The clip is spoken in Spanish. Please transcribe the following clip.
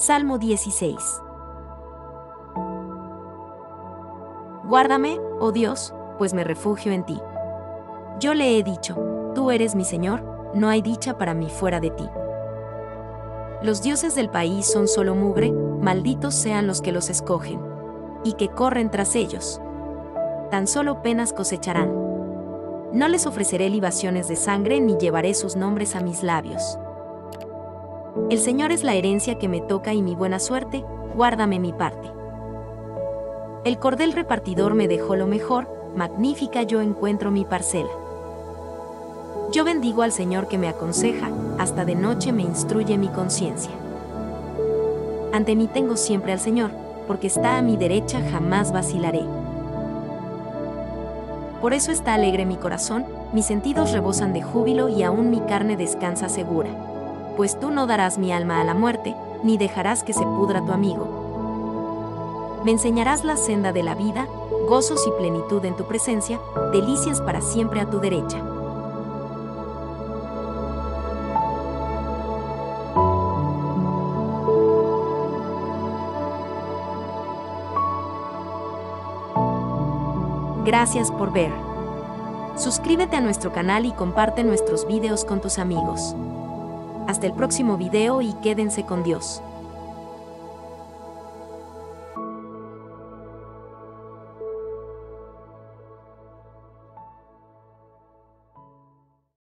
Salmo 16. Guárdame, oh Dios, pues me refugio en ti. Yo le he dicho, tú eres mi Señor, no hay dicha para mí fuera de ti. Los dioses del país son solo mugre, malditos sean los que los escogen, y que corren tras ellos. Tan solo penas cosecharán. No les ofreceré libaciones de sangre ni llevaré sus nombres a mis labios. El Señor es la herencia que me toca y mi buena suerte, guárdame mi parte. El cordel repartidor me dejó lo mejor, magnífica yo encuentro mi parcela. Yo bendigo al Señor que me aconseja, hasta de noche me instruye mi conciencia. Ante mí tengo siempre al Señor, porque está a mi derecha jamás vacilaré. Por eso está alegre mi corazón, mis sentidos rebosan de júbilo y aún mi carne descansa segura. Pues tú no darás mi alma a la muerte, ni dejarás que se pudra tu amigo. Me enseñarás la senda de la vida, gozos y plenitud en tu presencia, delicias para siempre a tu derecha. Gracias por ver. Suscríbete a nuestro canal y comparte nuestros videos con tus amigos. Hasta el próximo video y quédense con Dios.